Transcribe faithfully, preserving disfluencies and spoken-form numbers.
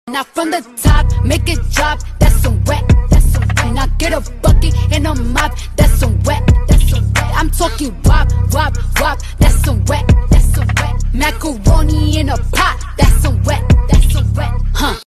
Now from the top, make it drop, that's some wet, that's some wet. Now get a bucket and a mop, that's some wet, that's some wet. I'm talking wop, wop, wop, that's some wet, that's some wet. Macaroni in a pot, that's some wet, that's some wet, huh?